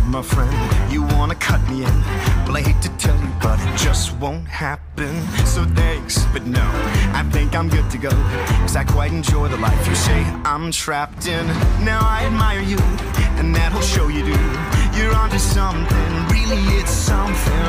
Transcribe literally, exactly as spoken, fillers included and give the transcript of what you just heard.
my friend. You wanna cut me in? Well, I hate to tell you, but it just won't happen. So thanks, but no, I think I'm good to go, 'cause I quite enjoy the life you say I'm trapped in. Now I admire you, and that'll show you do. You're onto something, really it's something.